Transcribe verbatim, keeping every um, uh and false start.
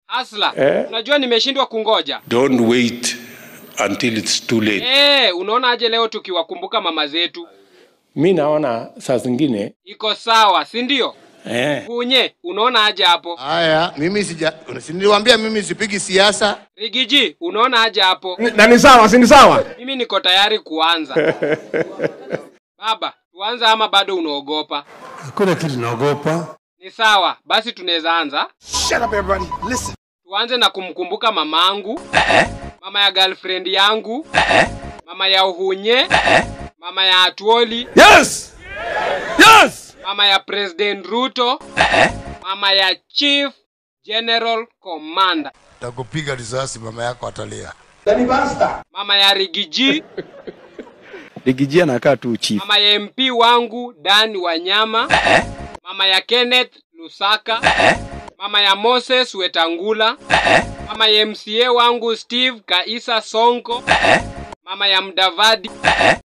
Hasla, eh? Unajua nimeshindwa kungoja. Don't wait until it's too late. Eh, unaona aje leo tukiwakumbuka mama zetu? Mimi naona saa zingine iko sawa, si ndio? Eh. Kunye, unaona aje hapo? Haya, mimi sija niliwaambia mimi sipigi siasa. Rigiji, unaona aje hapo? Na ni sawa, si ni sawa? Mimi niko tayari kuanza. Baba, tuanze ama bado unaogopa? Hakuna kitu naogopa. Ni sawa, basi tunaweza anza. Shut up everybody. Listen. Tuanze na kumkumbuka mamangu. Eh? Mama ya girlfriend yangu. Eh? Mama ya Uhunye. Eh? Mama ya Atuoli. Yes! Yes! Mama ya President Ruto. Eh? Mama ya Chief General Commander. Takupiga risasi mama yako atalia. Dani basta. Mama ya Rigiji. Rigiji anakaa tu chief. Mama ya M P wangu Dan Wanyama. Eh? Mama ya Kenneth Lusaka. Eh? Mama ya Moses Wetangula. Eh? Mama ya M C A wangu Steve Kaisa Sonko. Eh? Mama ya Mdavadi. Eh?